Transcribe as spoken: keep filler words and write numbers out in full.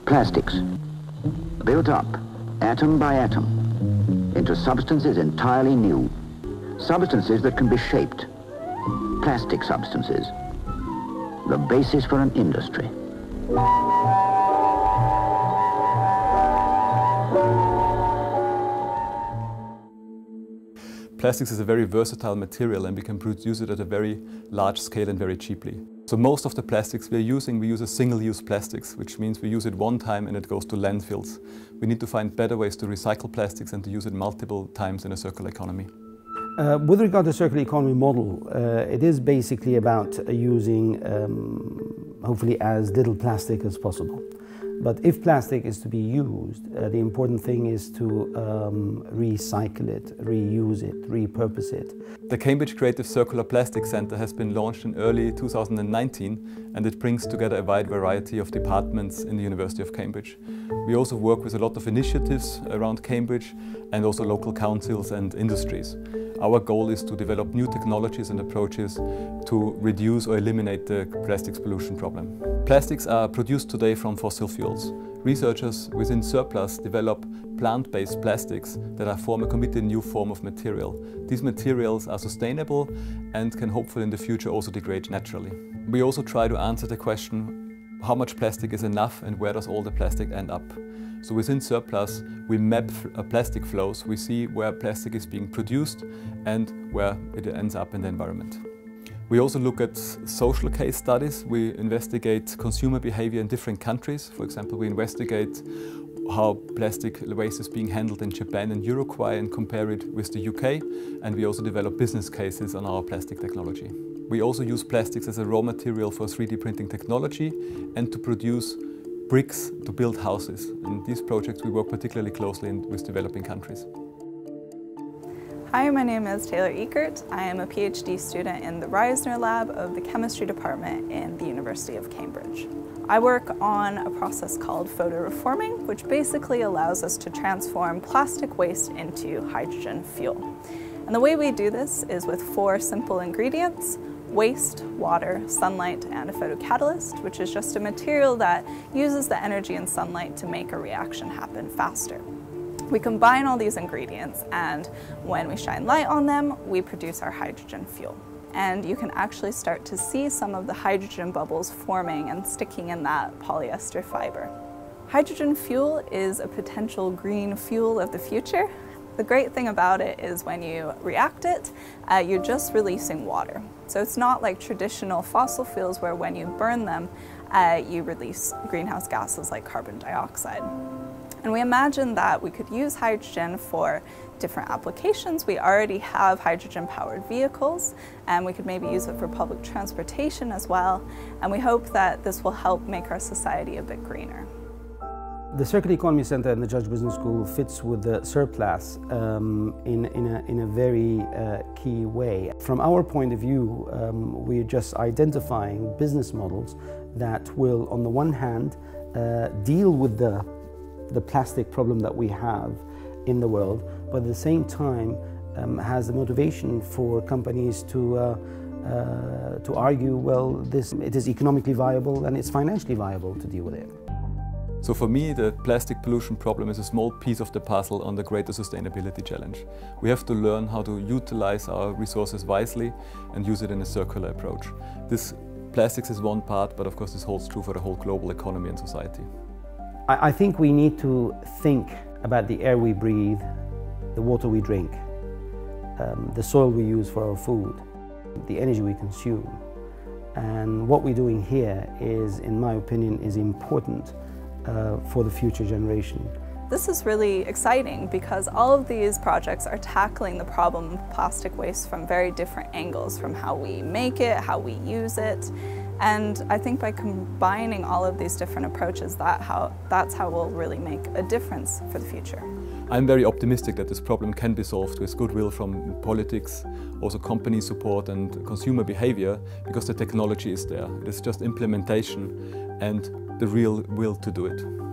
Plastics, built up atom by atom into substances entirely new, substances that can be shaped, plastic substances, the basis for an industry. Plastics is a very versatile material and we can produce it at a very large scale and very cheaply. So most of the plastics we're using, we use a single-use plastics, which means we use it one time and it goes to landfills. We need to find better ways to recycle plastics and to use it multiple times in a circular economy. Uh, with regard to the circular economy model, uh, it is basically about uh, using um, hopefully as little plastic as possible. But if plastic is to be used, uh, the important thing is to um, recycle it, reuse it, repurpose it. The Cambridge Creative Circular Plastics Centre has been launched in early two thousand nineteen and it brings together a wide variety of departments in the University of Cambridge. We also work with a lot of initiatives around Cambridge and also local councils and industries. Our goal is to develop new technologies and approaches to reduce or eliminate the plastics pollution problem. Plastics are produced today from fossil fuels. Researchers within CirPlas develop plant-based plastics that are form a completely new form of material. These materials are sustainable and can hopefully in the future also degrade naturally. We also try to answer the question how much plastic is enough and where does all the plastic end up. So within CirPlas, we map plastic flows. We see where plastic is being produced and where it ends up in the environment. We also look at social case studies. We investigate consumer behavior in different countries. For example, we investigate how plastic waste is being handled in Japan and Uruguay and compare it with the U K. And we also develop business cases on our plastic technology. We also use plastics as a raw material for three D printing technology and to produce bricks to build houses. In these projects we work particularly closely in, with developing countries. Hi, my name is Taylor Eckert. I am a PhD student in the Reisner lab of the chemistry department in the University of Cambridge. I work on a process called photoreforming, which basically allows us to transform plastic waste into hydrogen fuel. And the way we do this is with four simple ingredients: waste, water, sunlight, and a photocatalyst, which is just a material that uses the energy in sunlight to make a reaction happen faster. We combine all these ingredients, and when we shine light on them, we produce our hydrogen fuel. And you can actually start to see some of the hydrogen bubbles forming and sticking in that polyester fiber. Hydrogen fuel is a potential green fuel of the future. The great thing about it is when you react it, uh, you're just releasing water. So it's not like traditional fossil fuels where when you burn them, uh, you release greenhouse gases like carbon dioxide. And we imagine that we could use hydrogen for different applications. We already have hydrogen-powered vehicles, and we could maybe use it for public transportation as well. And we hope that this will help make our society a bit greener. The Circular Economy Centre and the Judge Business School fits with the CirPlas um, in, in, a, in a very uh, key way. From our point of view, um, we're just identifying business models that will, on the one hand, uh, deal with the, the plastic problem that we have in the world, but at the same time um, has the motivation for companies to, uh, uh, to argue, well, this, it is economically viable and it's financially viable to deal with it. So for me, the plastic pollution problem is a small piece of the puzzle on the greater sustainability challenge. We have to learn how to utilize our resources wisely and use it in a circular approach. This plastics is one part, but of course this holds true for the whole global economy and society. I, I think we need to think about the air we breathe, the water we drink, um, the soil we use for our food, the energy we consume. And what we're doing here is, in my opinion, is important Uh, for the future generation. This is really exciting because all of these projects are tackling the problem of plastic waste from very different angles, from how we make it, how we use it. And I think by combining all of these different approaches, that how, that's how we'll really make a difference for the future. I'm very optimistic that this problem can be solved with goodwill from politics, also company support and consumer behavior, because the technology is there. It is just implementation and the real will to do it.